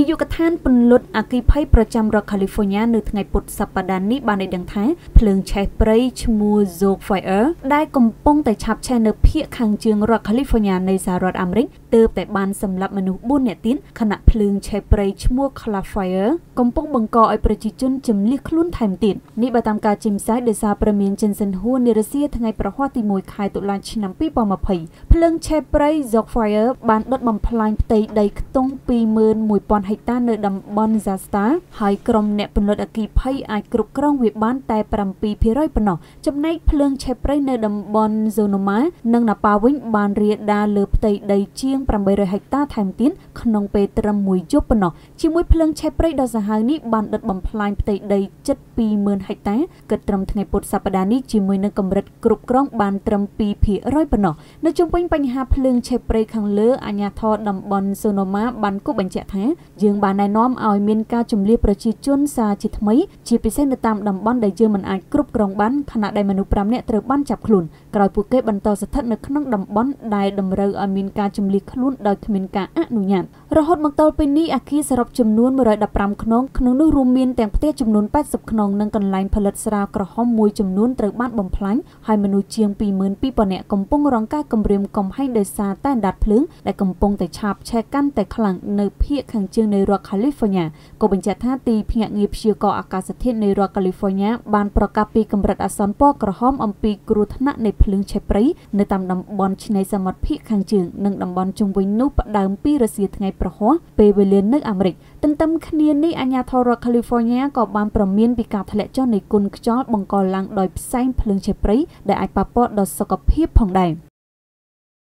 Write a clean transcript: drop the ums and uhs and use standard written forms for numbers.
នាយកដ្ឋានពន្លត់អគ្គិភ័យប្រចាំរដ្ឋ California នៅថ្ងៃពុធសប្តាហ៍នេះបានដឹងថាភ្លើងឆេះព្រៃឈ្មោះ Zog Fire ដែលកំពុងតែឆាបឆេះនៅភាគខាងជើងរដ្ឋ California នៃសហរដ្ឋអាមេរិកទើបតែបានសម្លាប់មនុស្ស4នាក់ទៀតខណៈភ្លើងឆេះព្រៃឈ្មោះ Cloud Fire កំពុងបង្កឲ្យប្រជាជនជម្លៀសខ្លួនថែមទៀតនេះបើតាមការចេញផ្សាយដោយសារព្រមាន Jensen Hu នារុស្ស៊ីថ្ងៃប្រហ័សទី1ខែតុលាឆ្នាំ2020ភ្លើងឆេះព្រៃ Zog Fire បានដុតបំផ្លាញផ្ទៃដីខ្ទង់ 21,000 ហិកតានៅតំបន់Zasta ហើយក្រុមអ្នកពន្លត់អគ្គិភ័យអាចគ្រប់គ្រងវាបានតែ 7% ប៉ុណ្ណោះចំណែកភ្លើងឆេះព្រៃនៅតំបន់ Sonoma និង Napa វិញបានរាលដាលលើផ្ទៃដីជាង 800 ហិកតាថែមទៀតក្នុងពេលត្រឹមមួយយប់ប៉ុណ្ណោះជាមួយភ្លើងឆេះព្រៃដ៏សាហាវនេះបានដុតបំផ្លាញផ្ទៃដីជិត 20,000 ហិកតាគិតត្រឹមថ្ងៃពុធសប្តាហ៍នេះជាមួយនឹងកម្រិតគ្រប់គ្រងបានត្រឹម 2% ប៉ុណ្ណោះនៅជុំវិញបញ្ហាភ្លើងឆេះព្រៃខាងលើអាជ្ញាធរតំបន់ Sonoma បានគូបញ្ជាក់ថាយើងបានណែនាំឲ្យមានការជម្លៀសប្រជាជនសារជាថ្មីជាពិសេសនៅតាមតំបន់ដែលយើងមិនអាចគ្រប់គ្រងបានខណៈដែលមនុស្ស5នាក់ត្រូវបានចាប់ខ្លួនក្រោយពួកគេបន្តស្ថិតនៅក្នុងតំបន់ដែលតម្រូវឲ្យមានការជម្លៀសខ្លួនដោយគ្មានការអនុញ្ញាតរហូតមកទល់ពេលនេះអគារសរុបចំនួន115ខ្នងក្នុងនោះរួមមានទាំងផ្ទះចំនួន80ខ្នងនិងកន្លែងផលិតស្រាក្រហមមួយចំនួនត្រូវបានបំផ្លាញហើយមនុស្សជាង 22,000 នាក់កំពុងរងការគំរាមកំហែងដោយសារតែអណ្ដាតភ្លើងដែលកំពុងតែឆាបឆេះកាន់តែខ្លាំងនៅភាគខាងជើងនៃរដ្ឋ California ក៏បញ្ជាក់ថាទីភ្នាក់ងារព្យាករណ៍អាកាសធាតុនៃរដ្ឋ California បានប្រកាសពីកម្រិតអាសន្នពណ៌ក្រហមអំពីគ្រោះថ្នាក់នៃភ្លើងឆេះព្រៃនៅតាមតំបន់ឆ្នេរសមុទ្រភាគខាងជើងនិងតំបន់ជុំវិញនោះផ្ដើមពីរសៀលថ្ងៃប្រហ័សពេលវេលានៅអាមេរិកទន្ទឹមគ្នានេះអាជ្ញាធររដ្ឋ California ក៏បានប្រមានពីការធ្លាក់ចុះនៃគុណខ្យល់បង្កឡើងដោយផ្សែងភ្លើងឆេះព្រៃដែលអាចប៉ះពាល់ដល់សុខភាពផងដែរ